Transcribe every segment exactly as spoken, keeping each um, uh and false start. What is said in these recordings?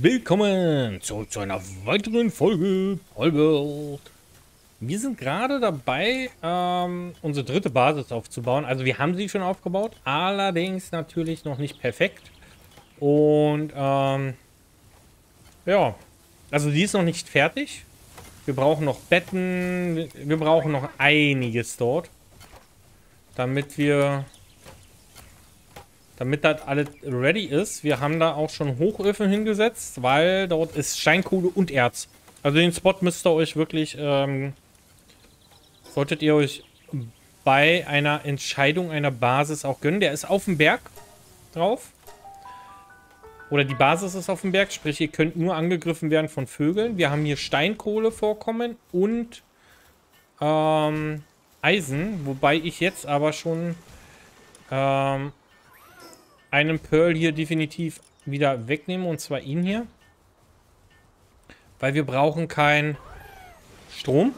willkommen zurück zu einer weiteren Folge Palworld. Wir sind gerade dabei, ähm, unsere dritte Basis aufzubauen. Also wir haben sie schon aufgebaut, allerdings natürlich noch nicht perfekt. Und ähm, ja, also die ist noch nicht fertig. Wir brauchen noch Betten, wir brauchen noch einiges dort, damit wir... Damit das alles ready ist. Wir haben da auch schon Hochöfen hingesetzt, weil dort ist Steinkohle und Erz. Also den Spot müsst ihr euch wirklich, ähm, solltet ihr euch bei einer Entscheidung einer Basis auch gönnen. Der ist auf dem Berg drauf. Oder die Basis ist auf dem Berg, sprich ihr könnt nur angegriffen werden von Vögeln. Wir haben hier Steinkohlevorkommen und ähm, Eisen, wobei ich jetzt aber schon ähm, einen Pearl hier definitiv wieder wegnehmen, und zwar ihn hier. Weil wir brauchen keinen Strom.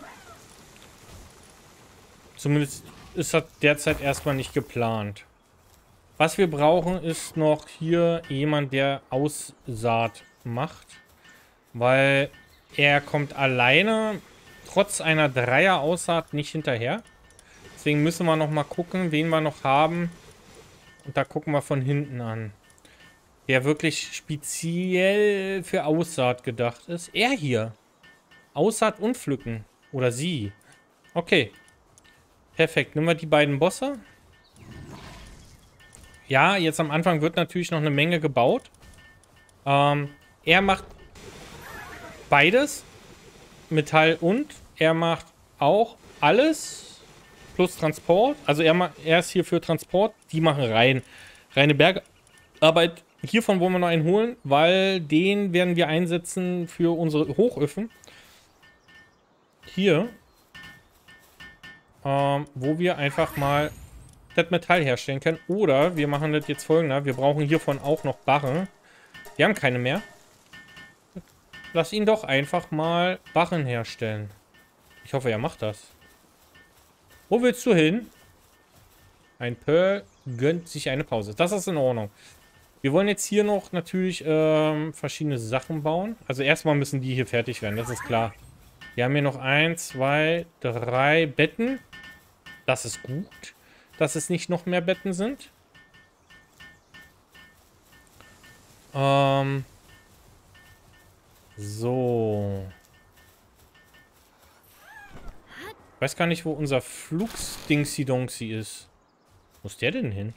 Zumindest ist das derzeit erstmal nicht geplant. Was wir brauchen, ist noch hier jemand, der Aussaat macht. Weil er kommt alleine, trotz einer Dreier-Aussaat, nicht hinterher. Deswegen müssen wir noch mal gucken, wen wir noch haben. Und da gucken wir von hinten an. Der wirklich speziell für Aussaat gedacht ist. Er hier. Aussaat und Pflücken. Oder sie. Okay. Perfekt. Nehmen wir die beiden Bosse. Ja, jetzt am Anfang wird natürlich noch eine Menge gebaut. Ähm, er macht beides. Metall und. Er macht auch alles. Plus Transport. Also er, er ist hier für Transport. Die machen rein. Reine Bergarbeit. Hiervon wollen wir noch einen holen, weil den werden wir einsetzen für unsere Hochöfen. Hier. Ähm, wo wir einfach mal das Metall herstellen können. Oder wir machen das jetzt folgender. Wir brauchen hiervon auch noch Barren. Wir haben keine mehr. Lass ihn doch einfach mal Barren herstellen. Ich hoffe, er macht das. Wo willst du hin? Ein Pearl gönnt sich eine Pause. Das ist in Ordnung. Wir wollen jetzt hier noch natürlich ähm, verschiedene Sachen bauen. Also erstmal müssen die hier fertig werden, das ist klar. Wir haben hier noch ein, zwei, drei Betten. Das ist gut, dass es nicht noch mehr Betten sind. Ähm, so. Ich weiß gar nicht, wo unser Flugsdingsi-Dongsi ist. Wo ist der denn hin?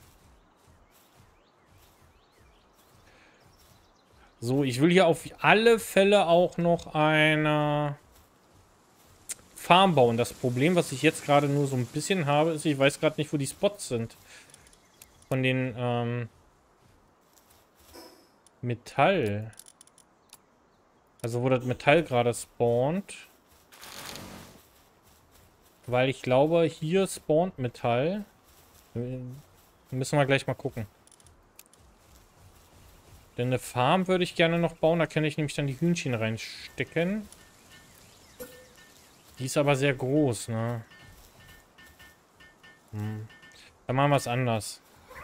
So, ich will hier auf alle Fälle auch noch eine Farm bauen. Das Problem, was ich jetzt gerade nur so ein bisschen habe, ist, ich weiß gerade nicht, wo die Spots sind. Von den ähm, Metall. Also wo das Metall gerade spawnt. Weil ich glaube, hier spawnt Metall. Müssen wir gleich mal gucken. Denn eine Farm würde ich gerne noch bauen. Da kann ich nämlich dann die Hühnchen reinstecken. Die ist aber sehr groß, ne? Hm. Dann machen wir es anders.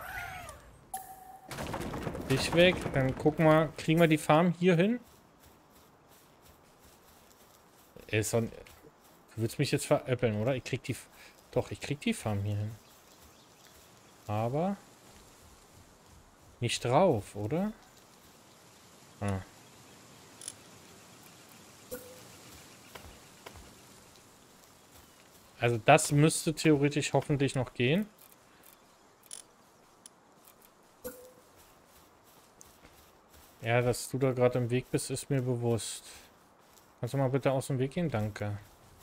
Dich weg. Dann gucken wir, kriegen wir die Farm hier hin? Ist so ein Du willst mich jetzt veräppeln, oder? Ich krieg die... Doch, ich krieg die Farm hier hin. Aber... Nicht drauf, oder? Ah. Also das müsste theoretisch hoffentlich noch gehen. Ja, dass du da gerade im Weg bist, ist mir bewusst. Kannst du mal bitte aus dem Weg gehen? Danke.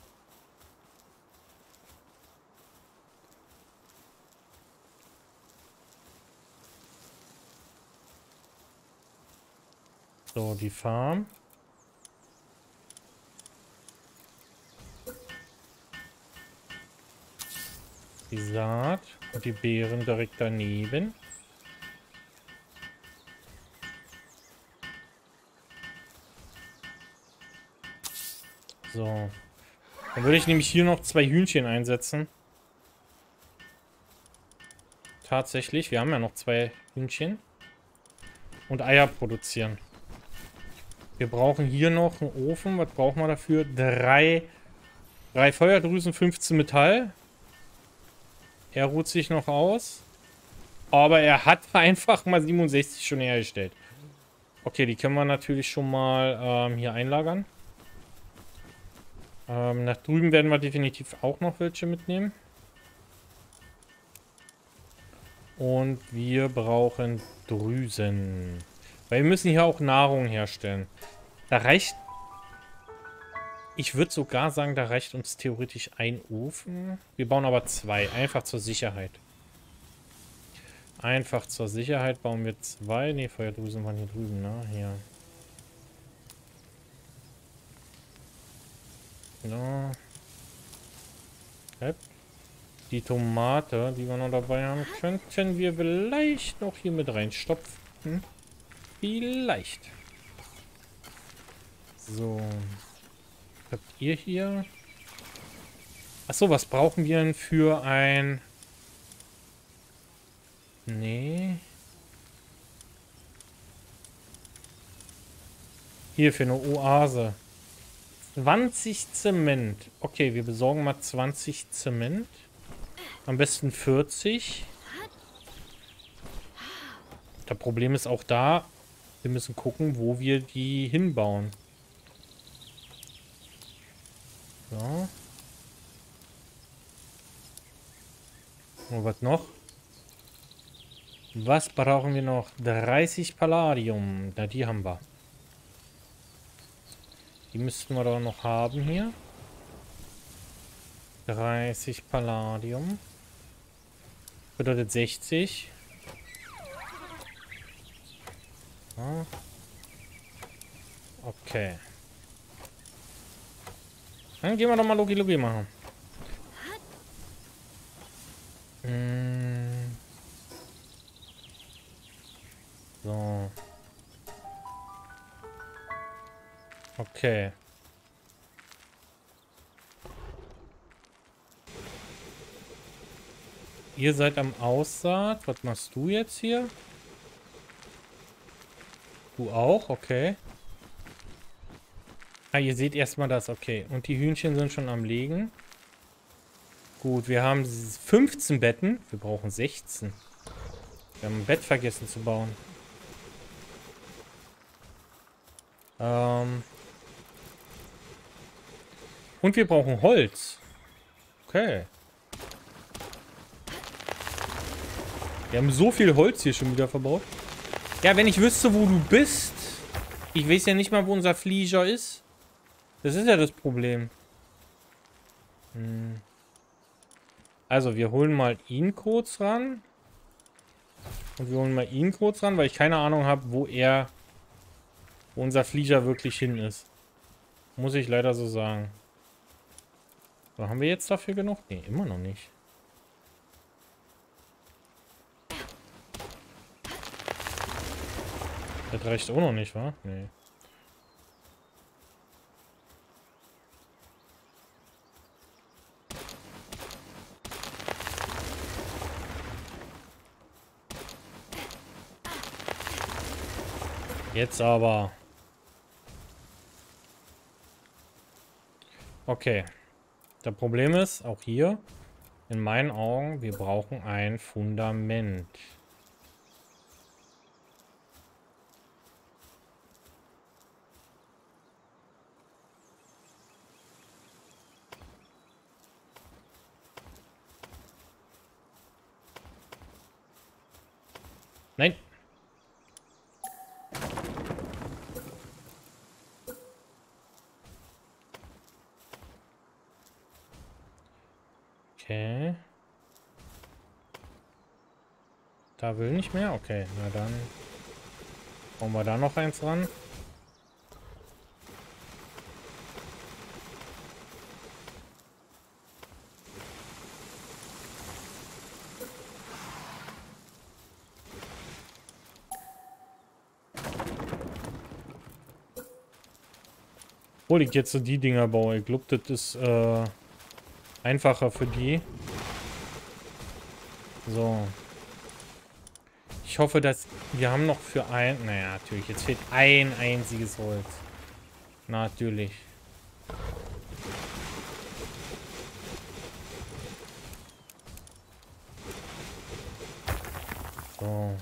So, die Farm. Die Saat und die Beeren direkt daneben. So. Dann würde ich nämlich hier noch zwei Hühnchen einsetzen. Tatsächlich, wir haben ja noch zwei Hühnchen. Und Eier produzieren. Wir brauchen hier noch einen Ofen. Was brauchen wir dafür? Drei, drei Feuerdrüsen, fünfzehn Metall. Er ruht sich noch aus. Aber er hat einfach mal siebenundsechzig schon hergestellt. Okay, die können wir natürlich schon mal ähm, hier einlagern. Ähm, nach drüben werden wir definitiv auch noch welche mitnehmen. Und wir brauchen Drüsen. Weil wir müssen hier auch Nahrung herstellen. Da reicht... Ich würde sogar sagen, da reicht uns theoretisch ein Ofen. Wir bauen aber zwei. Einfach zur Sicherheit. Einfach zur Sicherheit bauen wir zwei. Ne, Feuerdrüsen waren hier drüben, ne? Hier. Ja. Die Tomate, die wir noch dabei haben, könnten wir vielleicht noch hier mit reinstopfen. Vielleicht. So. Habt ihr hier? Achso, was brauchen wir denn für ein... Nee. Hier für eine Oase. zwanzig Zement. Okay, wir besorgen mal zwanzig Zement. Am besten vierzig. Das Problem ist auch da, wir müssen gucken, wo wir die hinbauen. So. Und was noch? Was brauchen wir noch? dreißig Palladium. Na, die haben wir. Die müssten wir doch noch haben hier. dreißig Palladium. Bedeutet sechzig. Ja. Okay. Dann gehen wir doch mal Logi Logi machen. Hm. So. Okay. Ihr seid am Aussaat. Was machst du jetzt hier? Du auch? Okay. Ah, ihr seht erstmal das. Okay. Und die Hühnchen sind schon am Legen. Gut, wir haben fünfzehn Betten. Wir brauchen sechzehn. Wir haben ein Bett vergessen zu bauen. Ähm. Und wir brauchen Holz. Okay. Wir haben so viel Holz hier schon wieder verbaut. Ja, wenn ich wüsste, wo du bist. Ich weiß ja nicht mal, wo unser Flieger ist. Das ist ja das Problem. Hm. Also, wir holen mal ihn kurz ran. Und wir holen mal ihn kurz ran, weil ich keine Ahnung habe, wo er, wo unser Flieger wirklich hin ist. Muss ich leider so sagen. So, haben wir jetzt dafür genug? Nee, immer noch nicht. Das reicht auch noch nicht, wa? Nee. Jetzt aber. Okay. Das Problem ist, auch hier, in meinen Augen, wir brauchen ein Fundament. Nein. Okay. Da will nicht mehr? Okay, na dann bauen wir da noch eins ran. Obwohl ich jetzt so die Dinger baue. Ich glaube, das ist äh, einfacher für die. So. Ich hoffe, dass wir haben noch für ein... Naja, natürlich. Jetzt fehlt ein einziges Holz. Natürlich. So.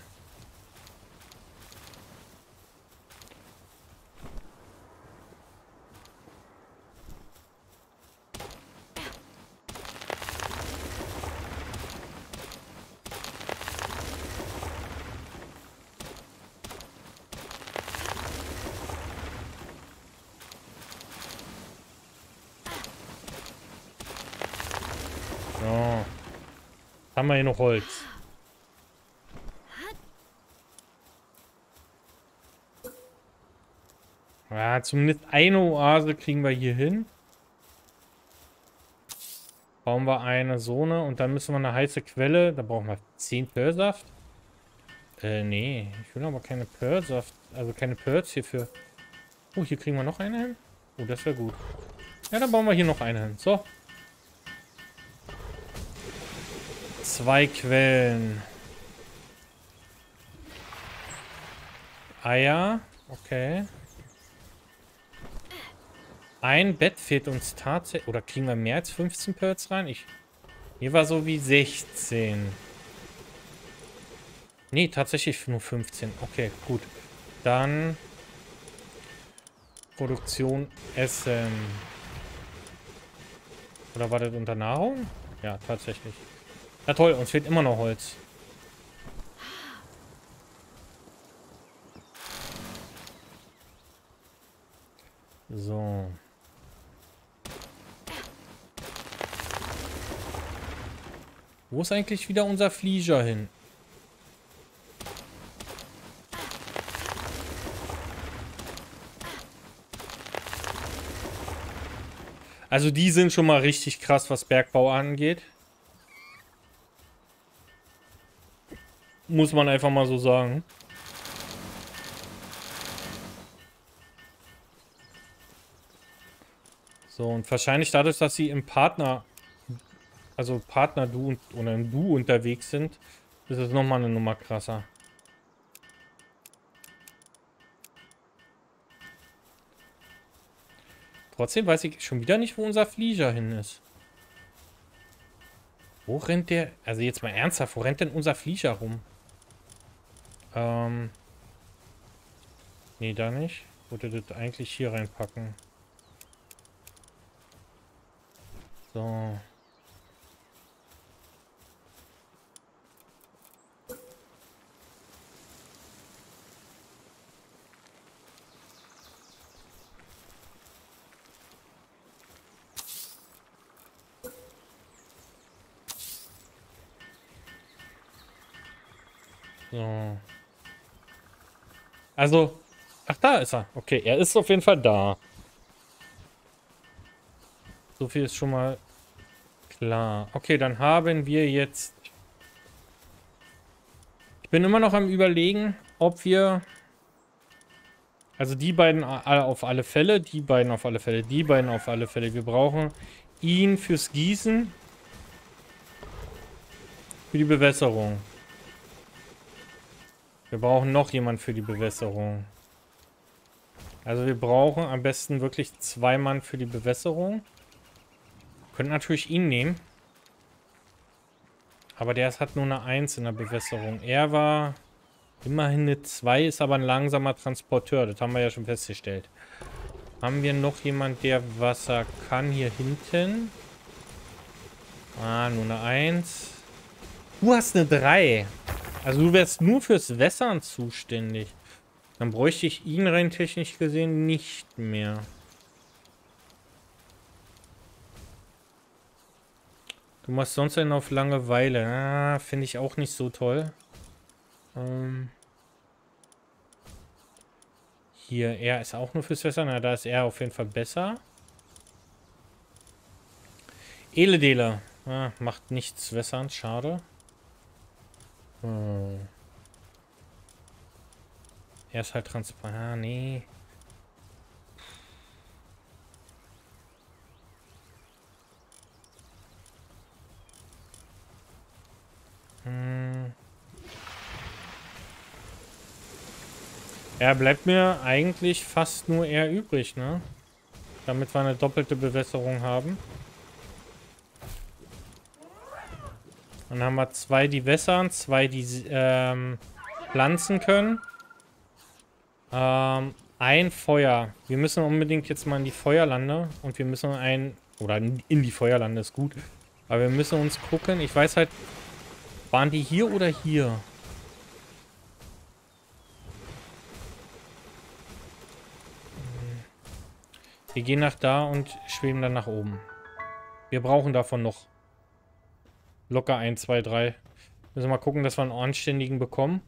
So. Haben wir hier noch Holz? Ja, zumindest eine Oase kriegen wir hier hin. Bauen wir eine Zone und dann müssen wir eine heiße Quelle. Da brauchen wir zehn Pearlsaft. Äh, nee. Ich will aber keine Pearlsaft. Also keine Pearls hierfür. Oh, hier kriegen wir noch eine hin. Oh, das wäre gut. Ja, dann bauen wir hier noch eine hin. So. Zwei Quellen. Eier. Okay. Ein Bett fehlt uns tatsächlich. Oder kriegen wir mehr als fünfzehn Pearls rein? Ich. Hier war so wie sechzehn. Nee, tatsächlich nur fünfzehn. Okay, gut. Dann Produktion Essen. Oder war das unter Nahrung? Ja, tatsächlich. Ja toll, uns fehlt immer noch Holz. So. Wo ist eigentlich wieder unser Flieger hin? Also die sind schon mal richtig krass, was Bergbau angeht. Muss man einfach mal so sagen. So, und wahrscheinlich dadurch, dass sie im Partner, also Partner du und, oder im Du unterwegs sind, ist es nochmal eine Nummer krasser. Trotzdem weiß ich schon wieder nicht, wo unser Flieger hin ist. Wo rennt der? Also jetzt mal ernsthaft, wo rennt denn unser Flieger rum? Ähm. Nee, da nicht. Ich wollte das eigentlich hier reinpacken. So. So. Also, ach, da ist er. Okay, er ist auf jeden Fall da. So viel ist schon mal klar. Okay, dann haben wir jetzt... Ich bin immer noch am Überlegen, ob wir... Also die beiden auf alle Fälle, die beiden auf alle Fälle, die beiden auf alle Fälle. Wir brauchen ihn fürs Gießen. Für die Bewässerung. Wir brauchen noch jemand für die Bewässerung. Also wir brauchen am besten wirklich zwei Mann für die Bewässerung. Können natürlich ihn nehmen. Aber der hat nur eine eins in der Bewässerung. Er war immerhin eine zwei, ist aber ein langsamer Transporteur. Das haben wir ja schon festgestellt. Haben wir noch jemand, der Wasser kann hier hinten? Ah, nur eine eins. Du hast eine drei. Also du wärst nur fürs Wässern zuständig. Dann bräuchte ich ihn rein technisch gesehen nicht mehr. Du machst sonst einen auf Langeweile. Ah, finde ich auch nicht so toll. Ähm Hier, er ist auch nur fürs Wässern. Na, da ist er auf jeden Fall besser. Eledele. Ah, macht nichts wässern. Schade. Hm. Er ist halt transparent. Ah, nee. Hm. Ja, bleibt mir eigentlich fast nur er übrig, ne? Damit wir eine doppelte Bewässerung haben. Dann haben wir zwei, die wässern, zwei, die ähm, pflanzen können. Ähm, ein Feuer. Wir müssen unbedingt jetzt mal in die Feuerlande. Und wir müssen ein... Oder in die Feuerlande ist gut. Aber wir müssen uns gucken. Ich weiß halt... Waren die hier oder hier? Wir gehen nach da und schweben dann nach oben. Wir brauchen davon noch locker eins, zwei, drei. Müssen wir mal gucken, dass wir einen anständigen bekommen.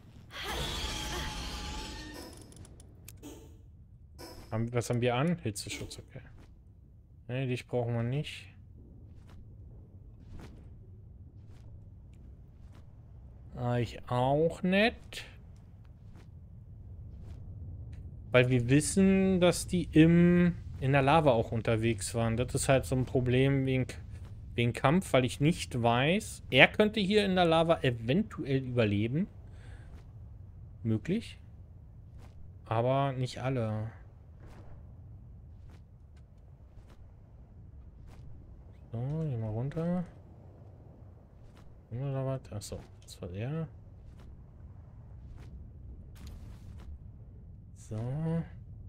Was haben wir an? Hitzeschutz, okay. Ne, dich brauchen wir nicht. Ich auch nicht. Weil wir wissen, dass die im in der Lava auch unterwegs waren. Das ist halt so ein Problem wegen, wegen Kampf, weil ich nicht weiß. Er könnte hier in der Lava eventuell überleben. Möglich. Aber nicht alle. So, gehen wir runter. Oder was? Achso, das war der. So.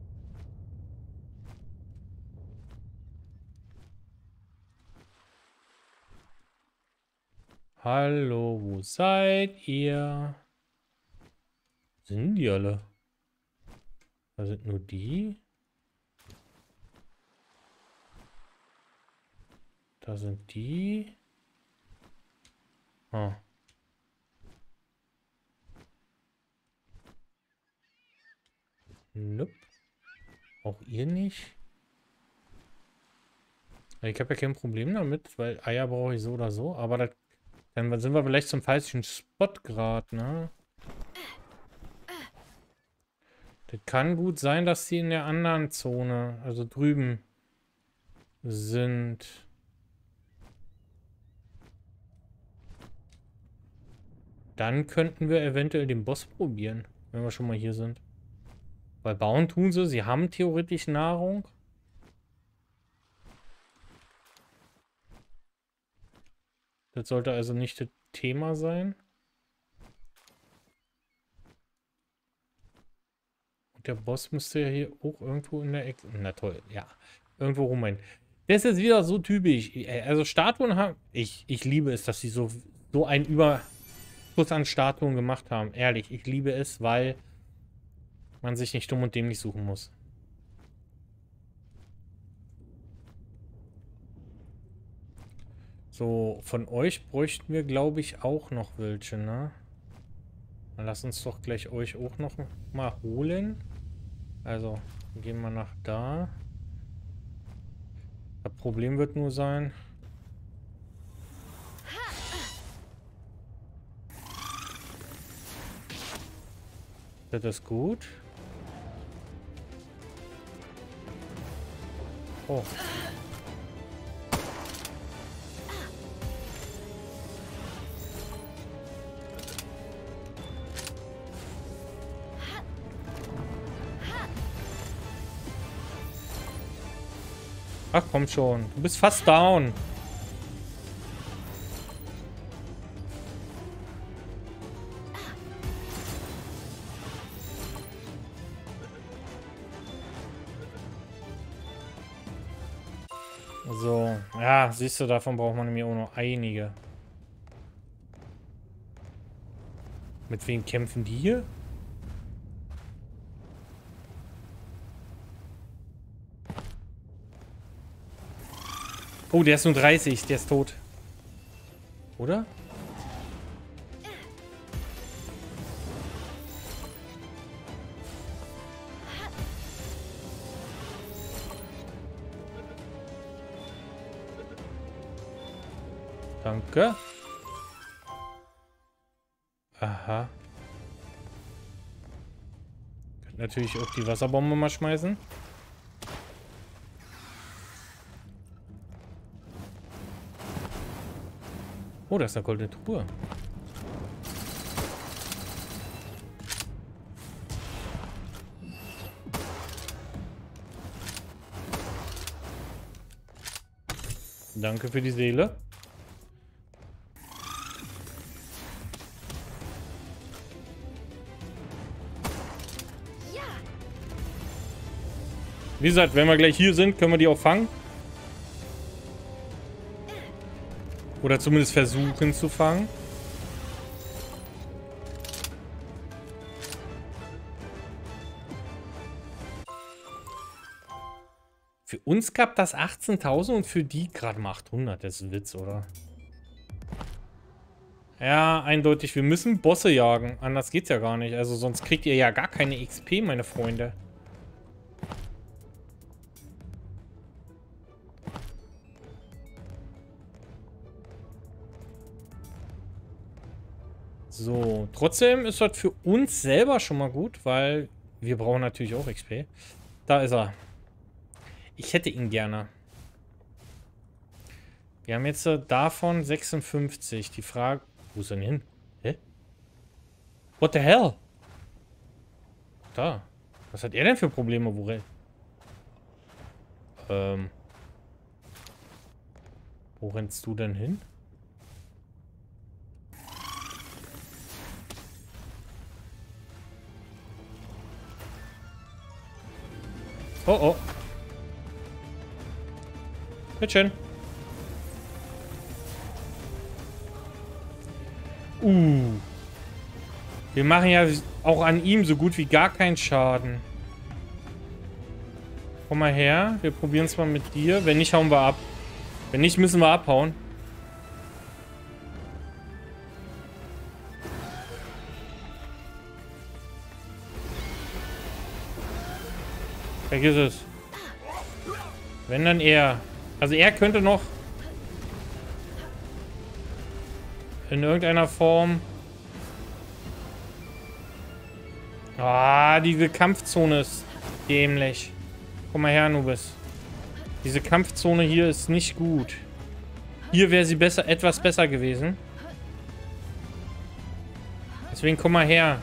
Hallo, wo seid ihr? Sind die alle? Da sind nur die. Da sind die. Ah. Nope. Auch ihr nicht. Ich habe ja kein Problem damit, weil Eier brauche ich so oder so. Aber das, dann sind wir vielleicht zum falschen Spot gerade, ne? Das kann gut sein, dass sie in der anderen Zone, also drüben, sind. Dann könnten wir eventuell den Boss probieren, wenn wir schon mal hier sind. Weil bauen tun sie, sie haben theoretisch Nahrung. Das sollte also nicht das Thema sein. Und der Boss müsste ja hier auch irgendwo in der Ecke... Na toll, ja. Irgendwo rumrennen. Das ist wieder so typisch. Also Statuen haben... Ich, ich liebe es, dass sie so, so einen Überschuss an Statuen gemacht haben. Ehrlich, ich liebe es, weil man sich nicht dumm und dämlich suchen muss. So, von euch bräuchten wir, glaube ich, auch noch welche, ne? Dann lass uns doch gleich euch auch noch mal holen. Also, gehen wir nach da. Das Problem wird nur sein... Das ist gut. Oh. Ach komm schon, du bist fast down. So, ja, siehst du, davon braucht man nämlich auch noch einige. Mit wem kämpfen die hier? Oh, der ist nur dreißig, der ist tot. Oder? Danke. Aha. Könnt natürlich auch die Wasserbombe mal schmeißen. Oh, da ist eine goldene Truhe. Danke für die Seele. Wie gesagt, wenn wir gleich hier sind, können wir die auch fangen. Oder zumindest versuchen zu fangen. Für uns gab das achtzehntausend und für die gerade mal achthundert. Das ist ein Witz, oder? Ja, eindeutig. Wir müssen Bosse jagen. Anders geht's ja gar nicht. Also sonst kriegt ihr ja gar keine X P, meine Freunde. So, trotzdem ist das für uns selber schon mal gut, weil wir brauchen natürlich auch X P. Da ist er. Ich hätte ihn gerne. Wir haben jetzt äh, davon sechsundfünfzig. Die Frage... Wo ist er denn hin? Hä? What the hell? Da. Was hat er denn für Probleme, Worel? Ähm... Wo rennst du denn hin? Oh, oh. Bittchen. Uh. Wir machen ja auch an ihm so gut wie gar keinen Schaden. Komm mal her. Wir probieren es mal mit dir. Wenn nicht, hauen wir ab. Wenn nicht, müssen wir abhauen. Vergiss es. Wenn dann er. Also er könnte noch in irgendeiner Form... Ah, diese Kampfzone ist dämlich. Komm mal her, Anubis. Diese Kampfzone hier ist nicht gut. Hier wäre sie besser, etwas besser gewesen. Deswegen komm mal her.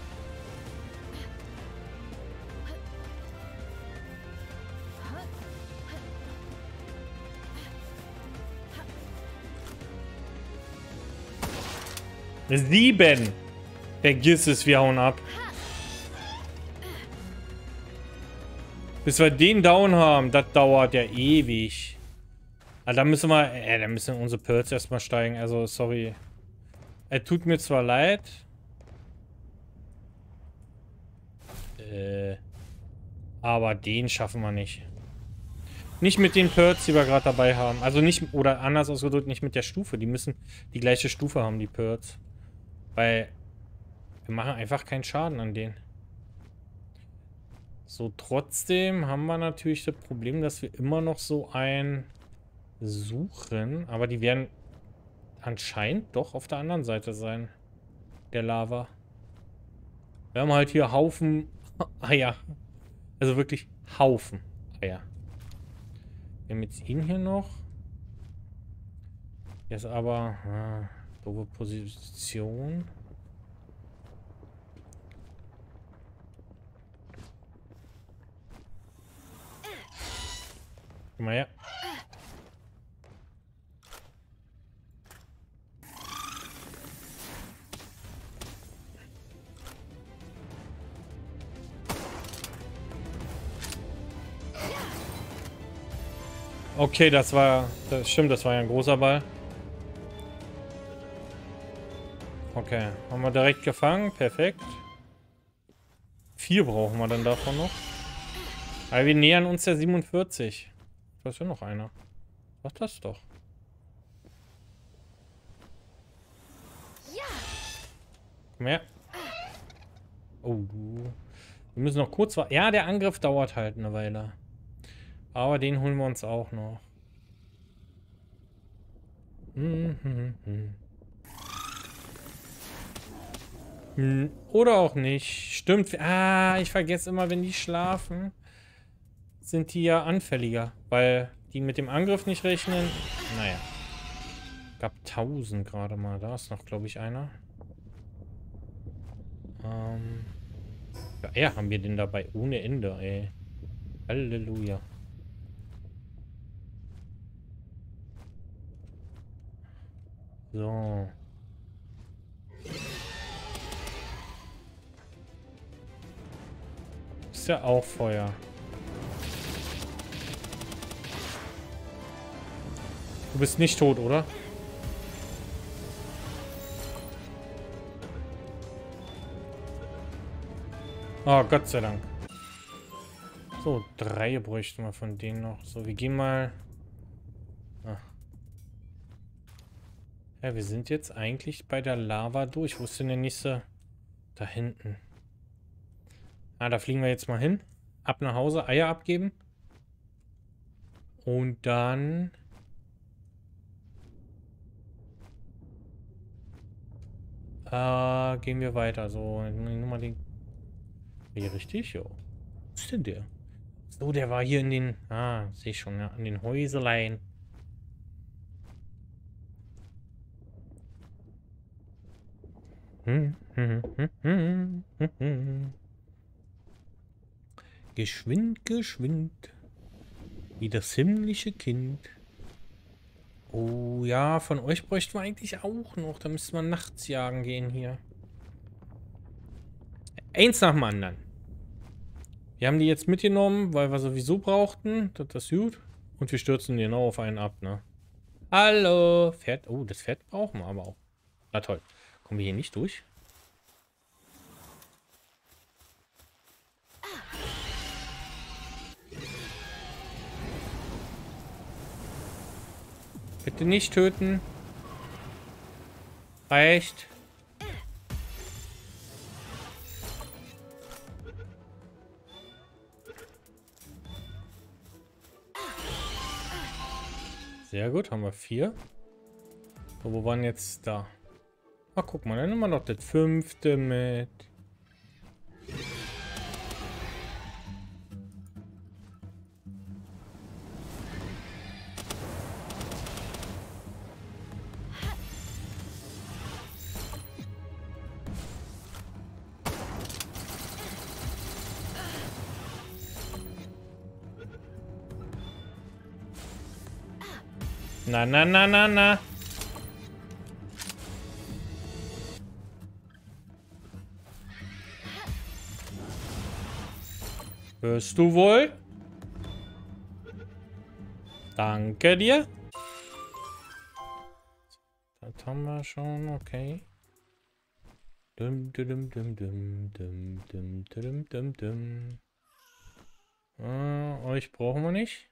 Sieben. Vergiss es, wir hauen ab. Bis wir den down haben, das dauert ja ewig. Also da müssen wir, äh, da müssen unsere Pearls erstmal steigen. Also, sorry. Er tut mir zwar leid. Äh, aber den schaffen wir nicht. Nicht mit den Pearls, die wir gerade dabei haben. Also nicht, oder anders ausgedrückt, nicht mit der Stufe. Die müssen die gleiche Stufe haben, die Pearls. Weil wir machen einfach keinen Schaden an denen. So, trotzdem haben wir natürlich das Problem, dass wir immer noch so ein suchen. Aber die werden anscheinend doch auf der anderen Seite sein. Der Lava. Wir haben halt hier Haufen Eier. Also wirklich Haufen Eier. Wir haben jetzt ihn hier noch. Der ist aber... Ah, doofe Position. Komm mal her. Okay, das war... Das stimmt, das war ja ein großer Ball. Okay, haben wir direkt gefangen. Perfekt. Vier brauchen wir dann davon noch. Weil wir nähern uns der siebenundvierzig. Da ist ja noch einer. Sag das doch. Komm her. Oh. Wir müssen noch kurz warten. Ja, der Angriff dauert halt eine Weile. Aber den holen wir uns auch noch. Hm, hm, hm. Hm, oder auch nicht. Stimmt. Ah, ich vergesse immer, wenn die schlafen, sind die ja anfälliger. Weil die mit dem Angriff nicht rechnen. Naja. Gab tausend gerade mal. Da ist noch, glaube ich, einer. Ähm. Ja, ja, haben wir den dabei ohne Ende, ey. Halleluja. So. Ist ja auch Feuer. Du bist nicht tot, oder? Oh, Gott sei Dank. So, drei bräuchten wir von denen noch. So, wir gehen mal... Ah. Ja, wir sind jetzt eigentlich bei der Lava durch. Wo ist denn der nächste? Da hinten. Ah, da fliegen wir jetzt mal hin. Ab nach Hause, Eier abgeben. Und dann... Äh, gehen wir weiter. So, nur mal den... Hier richtig? Jo. Wo ist denn der? So, der war hier in den... Ah, sehe ich schon, ja. In den Häuselein. Hm, hm, hm, hm, hm, hm. Geschwind, geschwind. Wie das himmlische Kind. Oh ja, von euch bräuchten wir eigentlich auch noch. Da müsste man nachts jagen gehen hier. Eins nach dem anderen. Wir haben die jetzt mitgenommen, weil wir sowieso brauchten. Das ist gut. Und wir stürzen genau auf einen ab, ne? Hallo. Pferd. Oh, das Pferd brauchen wir aber auch. Na toll. Kommen wir hier nicht durch? Bitte nicht töten. Reicht. Sehr gut, haben wir vier. So, wo waren jetzt da? Ah, guck mal, dann nehmen wir noch das fünfte mit. Na, na, na, na, na. Hörst du wohl? Danke dir. Das haben wir schon, okay. Dum, dum, dum, dum, dum, dum, dum, dum, dum. Äh, euch brauchen wir nicht.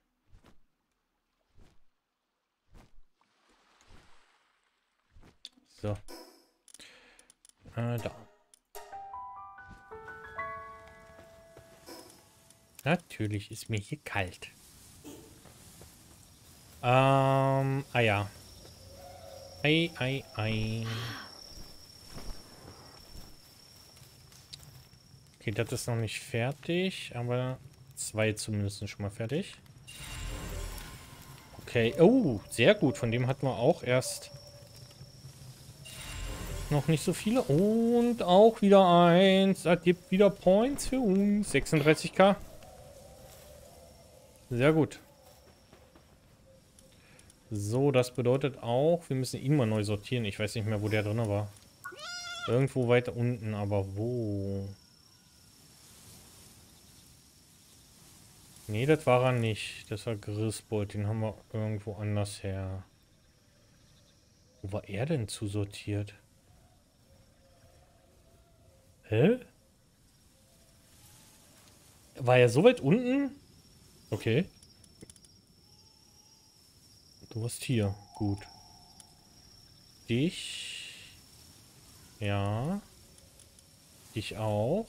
So. Äh, da. Natürlich ist mir hier kalt. Ähm, ah ja. Ei, ei, ei. Okay, das ist noch nicht fertig, aber zwei zumindest schon mal fertig. Okay, oh, sehr gut. Von dem hatten wir auch erst noch nicht so viele. Und auch wieder eins. Das gibt wieder Points für uns. sechsunddreißig k. Sehr gut. So, das bedeutet auch, wir müssen ihn mal neu sortieren. Ich weiß nicht mehr, wo der drin war. Irgendwo weiter unten, aber wo? Nee, das war er nicht. Das war Grisbold. Den haben wir irgendwo anders her. Wo war er denn zusortiert? Hä? War er so weit unten? Okay. Du warst hier. Gut. Dich. Ja. Dich auch.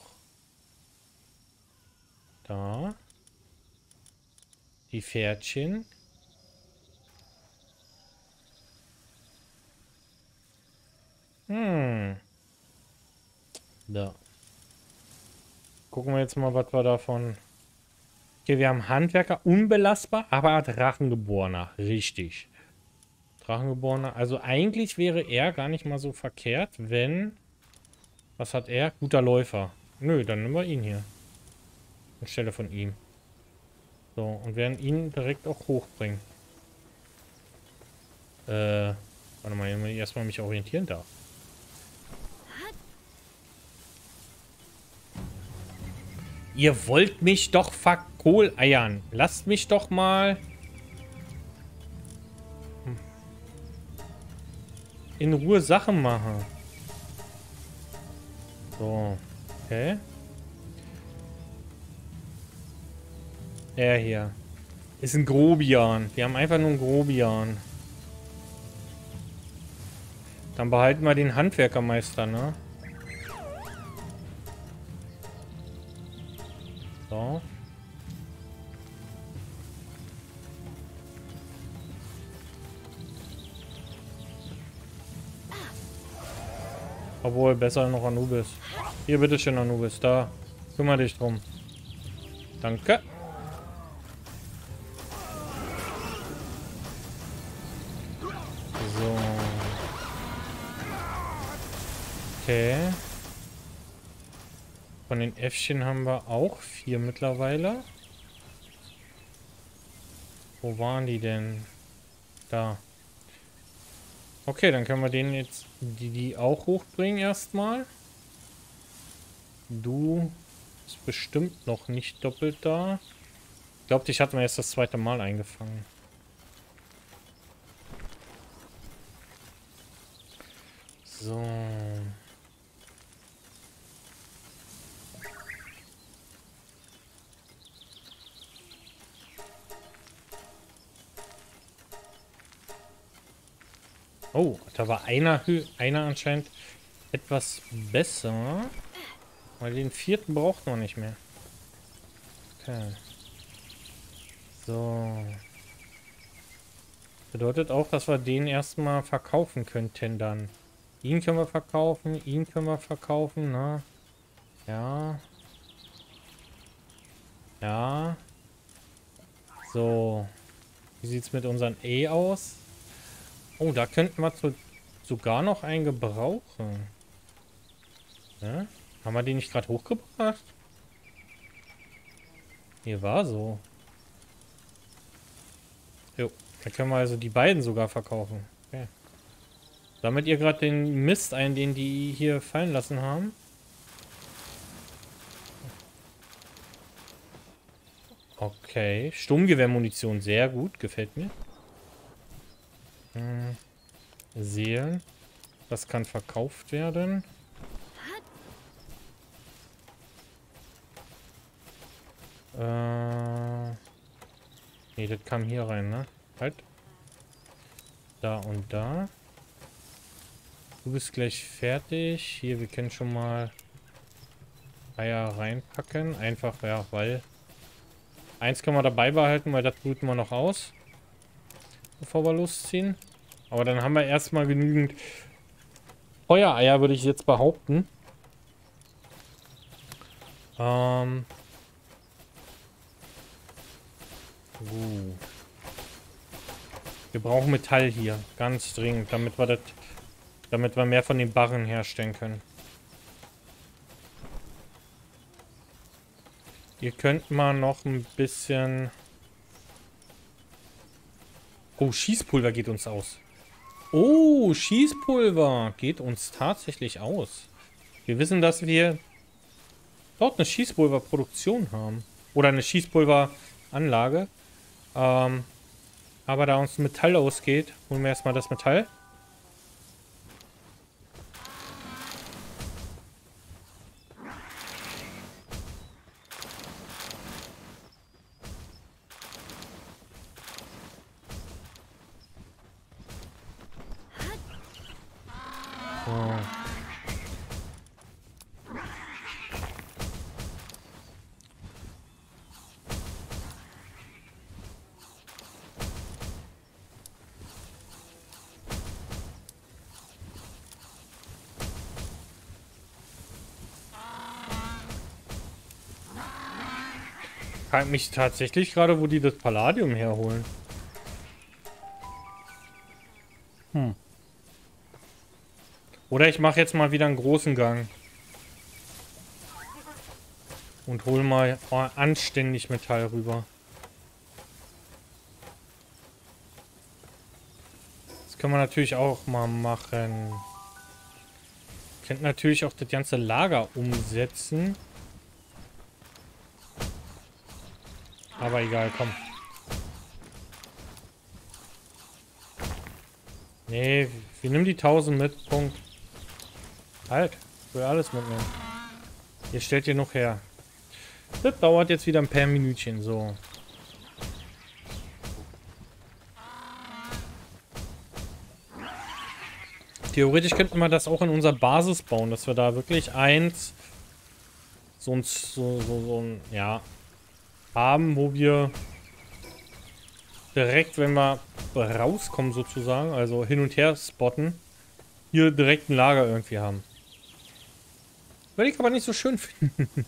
Da. Die Pferdchen. Hm. Da. Gucken wir jetzt mal, was wir davon... Okay, wir haben Handwerker, unbelastbar, aber Drachengeborener. Richtig. Drachengeborener. Also eigentlich wäre er gar nicht mal so verkehrt, wenn... Was hat er? Guter Läufer. Nö, dann nehmen wir ihn hier. Anstelle von ihm. So, und werden ihn direkt auch hochbringen. Äh, Warte mal, erstmal mich orientieren darf. Ihr wollt mich doch verkohleiern. Lasst mich doch mal in Ruhe Sachen machen. So. Okay. Er hier. Ist ein Grobian. Wir haben einfach nur einen Grobian. Dann behalten wir den Handwerkermeister, ne? So. Obwohl, besser noch Anubis. Hier, bitteschön, Anubis. Da. Kümmere dich drum. Danke. So. Okay. Von den Äffchen haben wir auch vier mittlerweile. Wo waren die denn? Da. Okay, dann können wir denen jetzt die, die auch hochbringen erstmal. Du bist bestimmt noch nicht doppelt da. Ich glaube, dich hatten wir erst das zweite Mal eingefangen. So. Oh, da war einer, einer anscheinend etwas besser. Weil den vierten braucht man nicht mehr. Okay. So. Bedeutet auch, dass wir den erstmal verkaufen könnten dann. Ihn können wir verkaufen, ihn können wir verkaufen, ne? Ja. Ja. So. Wie sieht es mit unseren E aus? Oh, da könnten wir zu, sogar noch einen gebrauchen. Ja? Haben wir den nicht gerade hochgebracht? Hier war so. Jo, da können wir also die beiden sogar verkaufen. Okay. Sammelt ihr gerade den Mist ein, den die hier fallen lassen haben? Okay, Sturmgewehrmunition, sehr gut, gefällt mir. Hm. Seelen, das kann verkauft werden. Äh, nee, das kam hier rein, ne? Halt. Da und da. Du bist gleich fertig. Hier, wir können schon mal Eier reinpacken. Einfach, ja, weil... Eins können wir dabei behalten, weil das brüten wir noch aus. Bevor wir losziehen. Aber dann haben wir erstmal genügend Feuereier, würde ich jetzt behaupten. Ähm... Uh. Wir brauchen Metall hier, ganz dringend, damit wir das, damit wir mehr von den Barren herstellen können. Ihr könnt mal noch ein bisschen... Oh, Schießpulver geht uns aus. Oh, Schießpulver geht uns tatsächlich aus. Wir wissen, dass wir dort eine Schießpulverproduktion haben. Oder eine Schießpulveranlage. Ähm, aber da uns Metall ausgeht, holen wir erstmal das Metall. So. Ich frage mich tatsächlich gerade, wo die das Palladium herholen. Hm. Oder ich mache jetzt mal wieder einen großen Gang. Und hol mal oh, anständig Metall rüber. Das können wir natürlich auch mal machen. Könnt natürlich auch das ganze Lager umsetzen. Aber egal, komm. Nee, wir nehmen die tausend mit. Punkt. Halt, ich will alles mitnehmen. Ihr stellt ihr noch her. Das dauert jetzt wieder ein paar Minütchen, so. Theoretisch könnten wir das auch in unserer Basis bauen, dass wir da wirklich eins so ein, so, so, so ein, ja, haben, wo wir direkt, wenn wir rauskommen sozusagen, also hin und her spotten, hier direkt ein Lager irgendwie haben. Würde ich aber nicht so schön finden.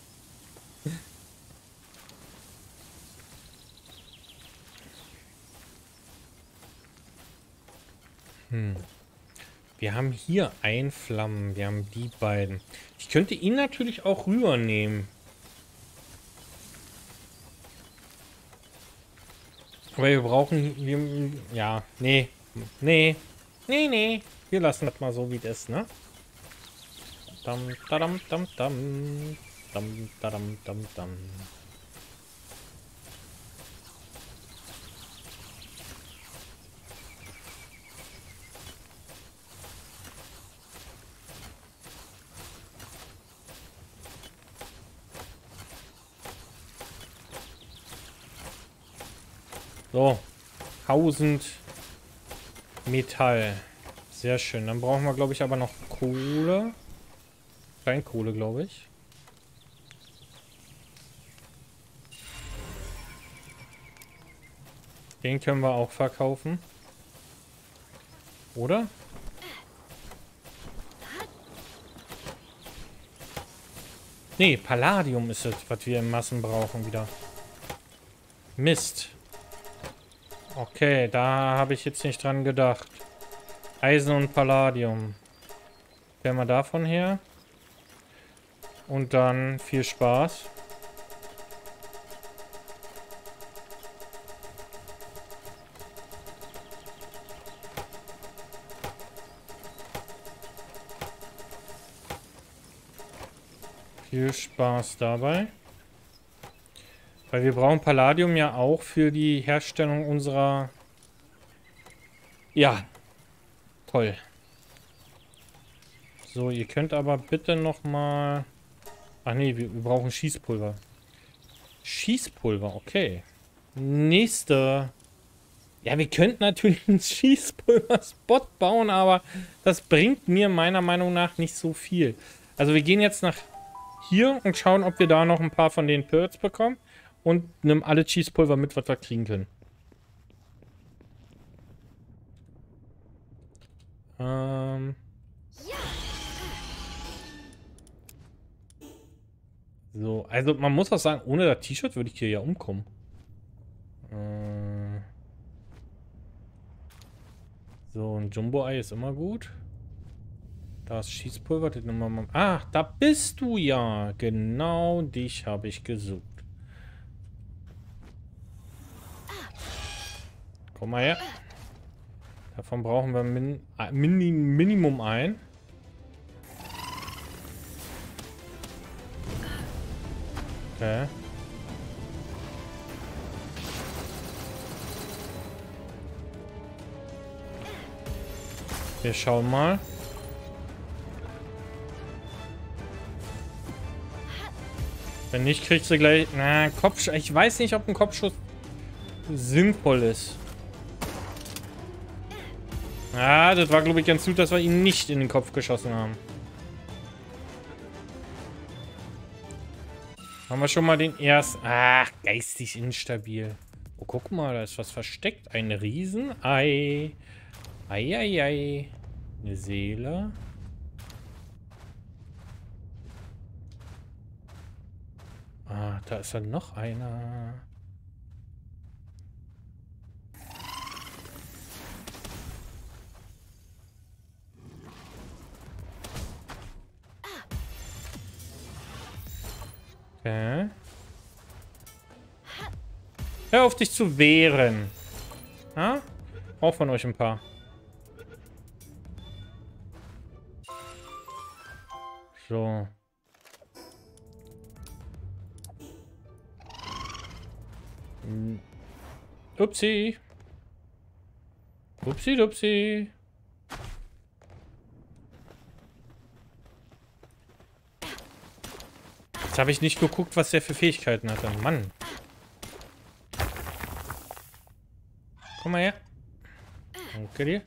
hm. Wir haben hier ein Flammen. Wir haben die beiden. Ich könnte ihn natürlich auch rübernehmen. Aber wir brauchen... Wir, ja, nee. Nee. Nee, nee. Wir lassen das mal so, wie das, ne? Dam, dadam, dam, dam. Dam, dadam, dam, dam. So, tausend Metall. Sehr schön. Dann brauchen wir, glaube ich, aber noch Kohle. Steinkohle, glaube ich. Den können wir auch verkaufen. Oder? Nee, Palladium ist es, was wir in Massen brauchen wieder. Mist. Okay, da habe ich jetzt nicht dran gedacht. Eisen und Palladium. Stellen wir davon her. Und dann viel Spaß. Viel Spaß dabei. Weil wir brauchen Palladium ja auch für die Herstellung unserer... Ja. Toll. So, ihr könnt aber bitte noch mal... Ach nee, wir, wir brauchen Schießpulver. Schießpulver, okay. Nächste. Ja, wir könnten natürlich einen Schießpulver-Spot bauen, aber das bringt mir meiner Meinung nach nicht so viel. Also wir gehen jetzt nach hier und schauen, ob wir da noch ein paar von den Pilz bekommen. Und nehmen alle Schießpulver mit, was wir kriegen können. Ähm... So, also man muss auch sagen, ohne das T-Shirt würde ich hier ja umkommen. Äh so, ein Jumbo-Ei ist immer gut. Da ist Schießpulver, das nehmen wir mal. Ach, da bist du ja. Genau dich habe ich gesucht. Komm mal her. Davon brauchen wir min min Minimum ein. Okay. Wir schauen mal. Wenn nicht, kriegst du gleich... Na, Kopfschuss. Ich weiß nicht, ob ein Kopfschuss sinnvoll ist. Ah, das war, glaube ich, ganz gut, dass wir ihn nicht in den Kopf geschossen haben. Haben wir schon mal den ersten... Ach, geistig instabil. Oh, guck mal, da ist was versteckt. Ein Riesenei. Eieiei. Eine Seele. Ah, da ist dann noch einer. Okay. Hör auf, dich zu wehren. Ja? Auch von euch ein paar. So. Hm. Upsi. Upsi, dupsi. Jetzt habe ich nicht geguckt, was der für Fähigkeiten hatte. Mann. Komm mal her. Danke dir.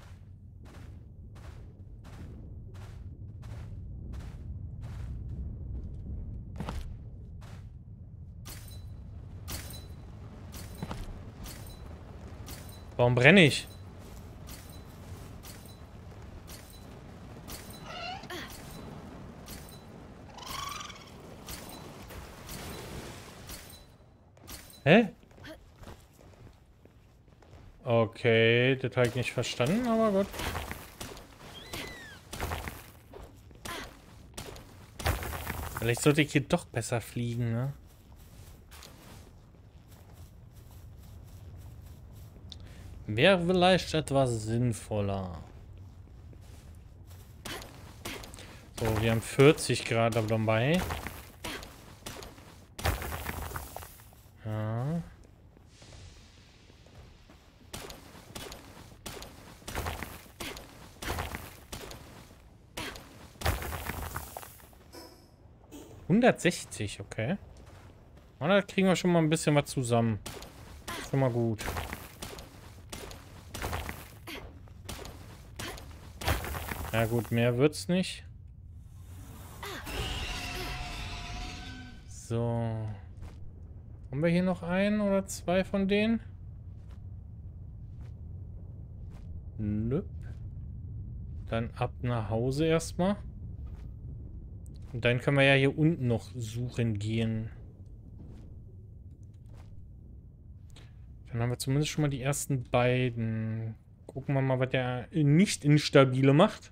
Warum brenne ich? Hä? Okay, das habe ich nicht verstanden, aber gut. Vielleicht sollte ich hier doch besser fliegen, ne? Wäre vielleicht etwas sinnvoller. So, wir haben vierzig Grad dabei. Ja. hundertsechzig, okay. Und da kriegen wir schon mal ein bisschen was zusammen. Schon mal gut. Ja gut, mehr wird's nicht. So. Haben wir hier noch einen oder zwei von denen? Nö. Dann ab nach Hause erstmal. Und dann können wir ja hier unten noch suchen gehen. Dann haben wir zumindest schon mal die ersten beiden. Gucken wir mal, was der nicht instabile macht.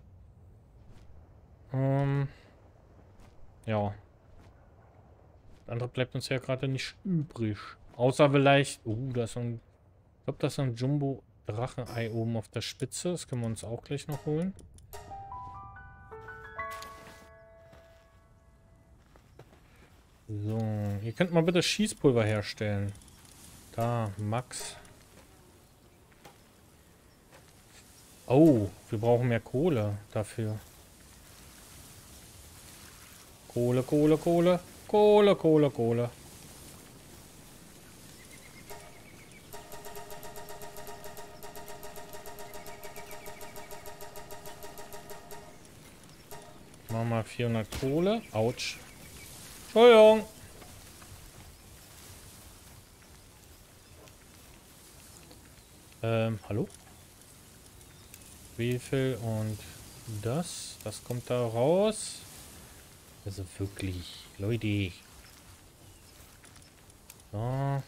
Ähm, ja. Das andere bleibt uns ja gerade nicht übrig. Außer vielleicht... Oh, da ist so ein... Ich glaube, da ist so ein Jumbo-Drachen-Ei oben auf der Spitze. Das können wir uns auch gleich noch holen. So, ihr könnt mal bitte Schießpulver herstellen. Da, Max. Oh, wir brauchen mehr Kohle dafür. Kohle, Kohle, Kohle. Kohle, Kohle, Kohle. Machen wir vierhundert Kohle. Autsch. Entschuldigung. Ähm, hallo? Wie viel und das? Das kommt da raus. Also wirklich, Leute. So.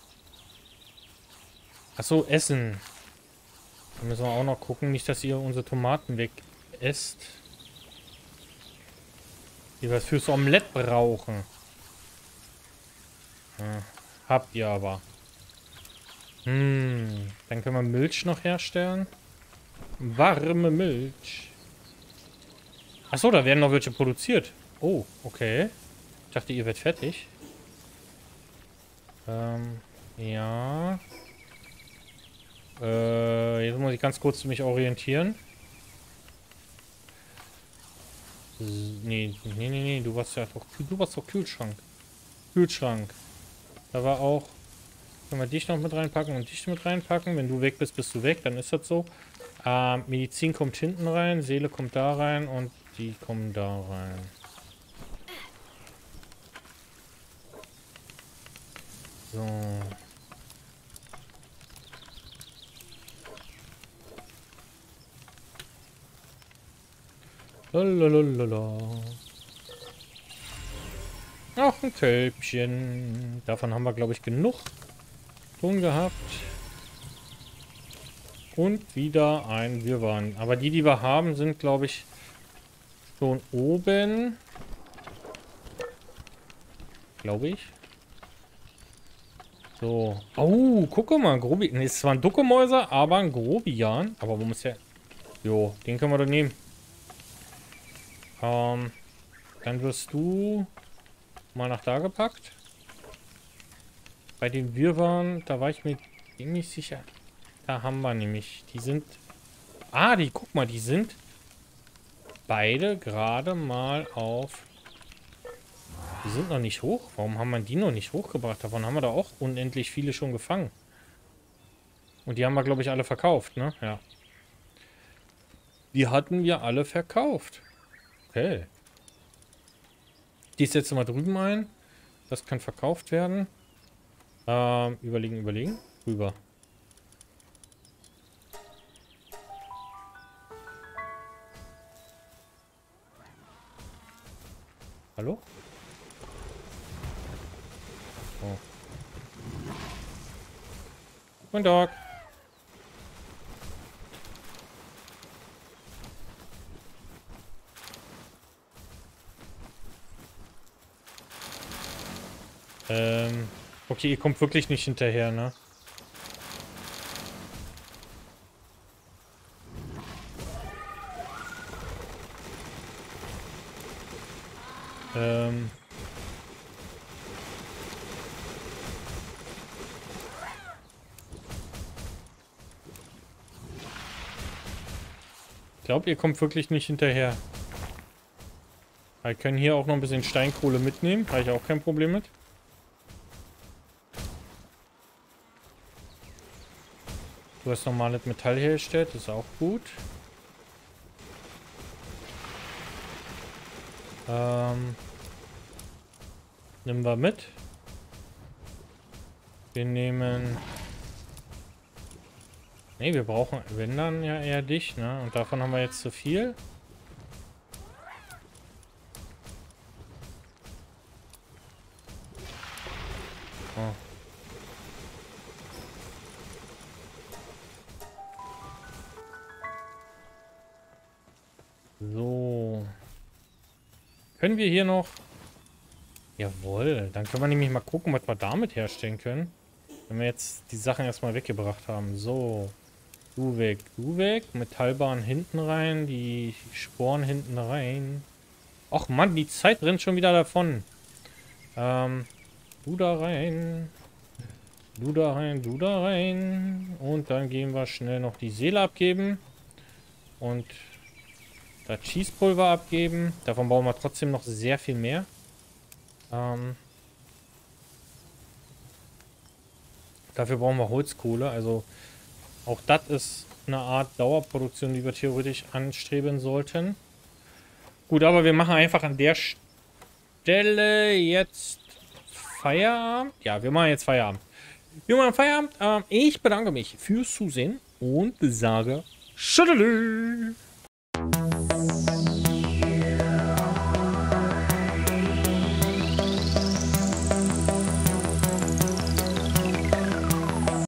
Achso, Essen. Da müssen wir auch noch gucken, nicht, dass ihr unsere Tomaten weg esst. Die wir fürs Omelett brauchen. Ja, habt ihr aber. Hm, dann können wir Milch noch herstellen. Warme Milch. Achso, da werden noch welche produziert. Oh, okay. Ich dachte, ihr werdet fertig. Ähm, ja. Äh, jetzt muss ich ganz kurz mich orientieren. Nee, nee, nee, nee, du warst ja doch, du warst doch Kühlschrank. Kühlschrank. Da war auch, können wir dich noch mit reinpacken und dich mit reinpacken. Wenn du weg bist, bist du weg, dann ist das so. Ähm, Medizin kommt hinten rein, Seele kommt da rein und die kommen da rein. So. Lalalala. Ach, ein Kälbchen. Davon haben wir, glaube ich, genug tun gehabt. Und wieder ein Wirrwarr. Aber die, die wir haben, sind, glaube ich, schon oben. Glaube ich. So. Oh, guck mal. Grobi. Ne, ist zwar ein Duckemäuser, aber ein Grobian. Aber wo muss der... Jo, den können wir doch nehmen. Ähm, Dann wirst du mal nach da gepackt. Bei den Wirrwarren, da war ich mir ziemlich sicher. Da haben wir nämlich. Die sind... Ah, die, guck mal, die sind beide gerade mal auf... Die sind noch nicht hoch. Warum haben wir die noch nicht hochgebracht? Davon haben wir da auch unendlich viele schon gefangen. Und die haben wir, glaube ich, alle verkauft, ne? Ja. Die hatten wir alle verkauft. Okay. Die setzen wir drüben ein. Das kann verkauft werden. Ähm, überlegen, überlegen. Rüber. Hallo? Oh. Guten Tag. Ähm, okay, ihr kommt wirklich nicht hinterher, ne? Ähm. Ich glaube, ihr kommt wirklich nicht hinterher. Wir können hier auch noch ein bisschen Steinkohle mitnehmen. Habe ich auch kein Problem mit. Du hast normales Metall hergestellt, das ist auch gut. Ähm, nehmen wir mit. Wir nehmen... Ne, wir brauchen, wenn dann ja eher dich, ne? Und davon haben wir jetzt zu viel. Oh. So. Können wir hier noch... Jawohl, dann können wir nämlich mal gucken, was wir damit herstellen können. Wenn wir jetzt die Sachen erstmal weggebracht haben. So. Du weg, du weg. Metallbahn hinten rein. Die Sporen hinten rein. Och Mann, die Zeit rennt schon wieder davon. Ähm, du da rein. Du da rein, du da rein. Und dann gehen wir schnell noch die Seele abgeben. Und das Cheesepulver abgeben. Davon brauchen wir trotzdem noch sehr viel mehr. Ähm, dafür brauchen wir Holzkohle. Also auch das ist eine Art Dauerproduktion, die wir theoretisch anstreben sollten. Gut, aber wir machen einfach an der Stelle jetzt Feierabend. Ja, wir machen jetzt Feierabend. Wir machen Feierabend. Ähm, ich bedanke mich fürs Zusehen und sage Tschüss.